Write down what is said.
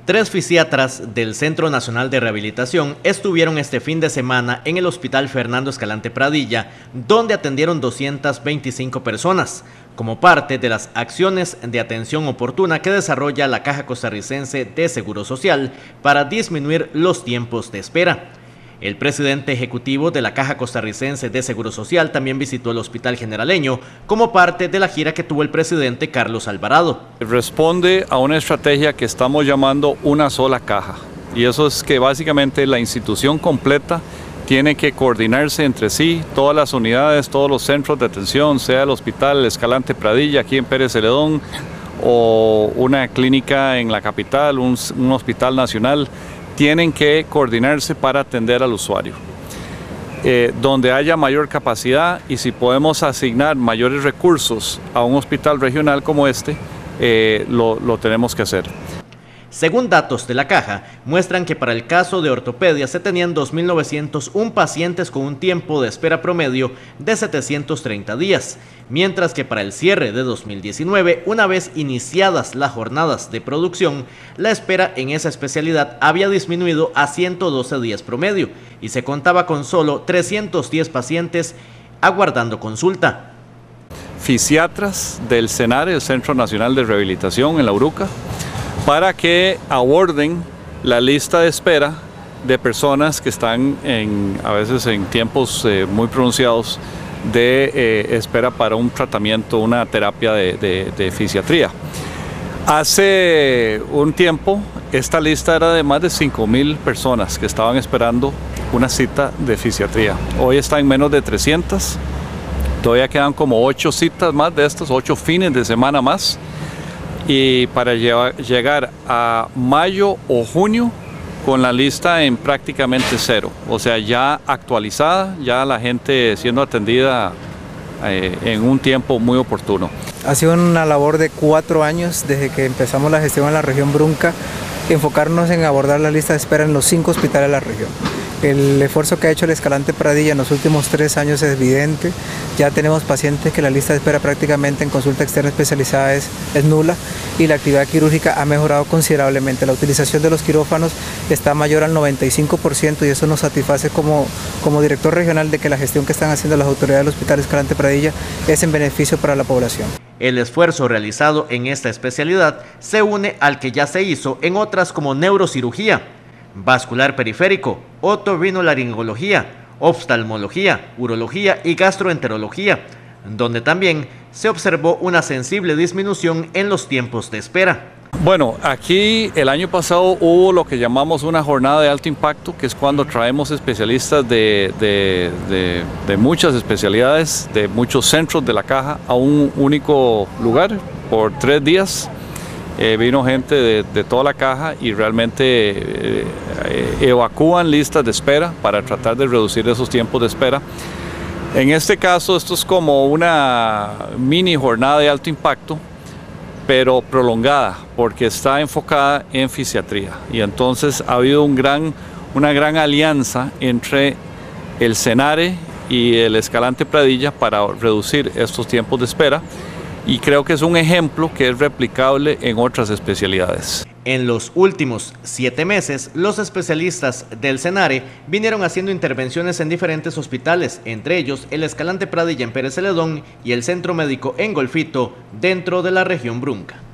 3 fisiatras del Centro Nacional de Rehabilitación estuvieron este fin de semana en el Hospital Fernando Escalante Pradilla, donde atendieron 225 personas, como parte de las acciones de atención oportuna que desarrolla la Caja Costarricense de Seguro Social para disminuir los tiempos de espera. El presidente ejecutivo de la Caja Costarricense de Seguro Social también visitó el Hospital Generaleño como parte de la gira que tuvo el presidente Carlos Alvarado. Responde a una estrategia que estamos llamando una sola caja, y eso es que básicamente la institución completa tiene que coordinarse entre sí, todas las unidades, todos los centros de atención, sea el Hospital Escalante Pradilla aquí en Pérez Celedón o una clínica en la capital, un hospital nacional, tienen que coordinarse para atender al usuario. Donde haya mayor capacidad y si podemos asignar mayores recursos a un hospital regional como este, lo tenemos que hacer. Según datos de la Caja, muestran que para el caso de ortopedia se tenían 2.901 pacientes con un tiempo de espera promedio de 730 días, mientras que para el cierre de 2019, una vez iniciadas las jornadas de producción, la espera en esa especialidad había disminuido a 112 días promedio y se contaba con solo 310 pacientes aguardando consulta. Fisiatras del CENARE, el Centro Nacional de Rehabilitación en La Uruca, para que aborden la lista de espera de personas que están a veces en tiempos muy pronunciados de espera para un tratamiento, una terapia de fisiatría. Hace un tiempo esta lista era de más de 5.000 personas que estaban esperando una cita de fisiatría. Hoy está en menos de 300, todavía quedan como 8 citas más de estos, 8 fines de semana más. Y para llegar a mayo o junio con la lista en prácticamente cero, o sea, ya actualizada, ya la gente siendo atendida en un tiempo muy oportuno. Ha sido una labor de 4 años desde que empezamos la gestión en la región Brunca, enfocarnos en abordar la lista de espera en los 5 hospitales de la región. El esfuerzo que ha hecho el Escalante Pradilla en los últimos 3 años es evidente. Ya tenemos pacientes que la lista de espera prácticamente en consulta externa especializada es nula y la actividad quirúrgica ha mejorado considerablemente. La utilización de los quirófanos está mayor al 95% y eso nos satisface como director regional de que la gestión que están haciendo las autoridades del Hospital Escalante Pradilla es en beneficio para la población. El esfuerzo realizado en esta especialidad se une al que ya se hizo en otras como neurocirugía, vascular periférico, otorrinolaringología, oftalmología, urología y gastroenterología, donde también se observó una sensible disminución en los tiempos de espera. Bueno, aquí el año pasado hubo lo que llamamos una jornada de alto impacto, que es cuando traemos especialistas de muchas especialidades, de muchos centros de la Caja a un único lugar por 3 días. Vino gente de toda la Caja y realmente evacúan listas de espera para tratar de reducir esos tiempos de espera. En este caso, esto es como una mini jornada de alto impacto, pero prolongada, porque está enfocada en fisiatría. Y entonces ha habido una gran alianza entre el CENARE y el Escalante Pradilla para reducir estos tiempos de espera. Y creo que es un ejemplo que es replicable en otras especialidades. En los últimos 7 meses, los especialistas del CENARE vinieron haciendo intervenciones en diferentes hospitales, entre ellos el Escalante Pradilla en Pérez Celedón y el Centro Médico en Golfito, dentro de la región Brunca.